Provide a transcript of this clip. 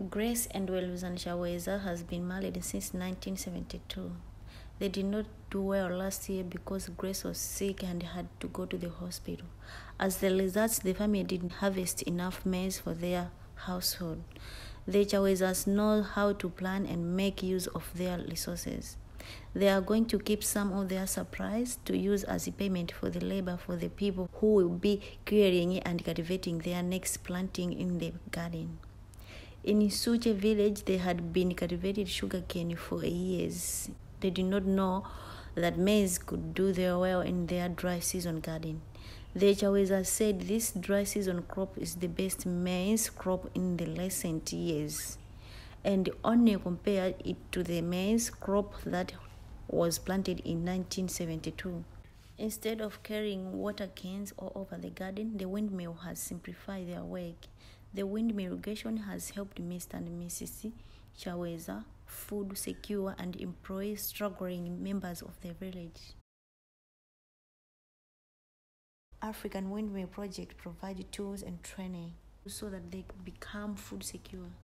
Grace and Weluzan Shaweza has been married since 1972. They did not do well last year because Grace was sick and had to go to the hospital. As the result, the family didn't harvest enough maize for their household. The Chawezas know how to plan and make use of their resources. They are going to keep some of their supplies to use as a payment for the labor for the people who will be clearing and cultivating their next planting in the garden. In Suche village, they had been cultivating sugarcane for years. They did not know that maize could do their well in their dry season garden. The Chaweza said this dry season crop is the best maize crop in the recent years, and only compared it to the maize crop that was planted in 1972. Instead of carrying water cans all over the garden, the windmill has simplified their work. The windmill irrigation has helped Mr. and Mrs. Chaweza food secure and employ struggling members of the village. African Windmill Project provides tools and training so that they become food secure.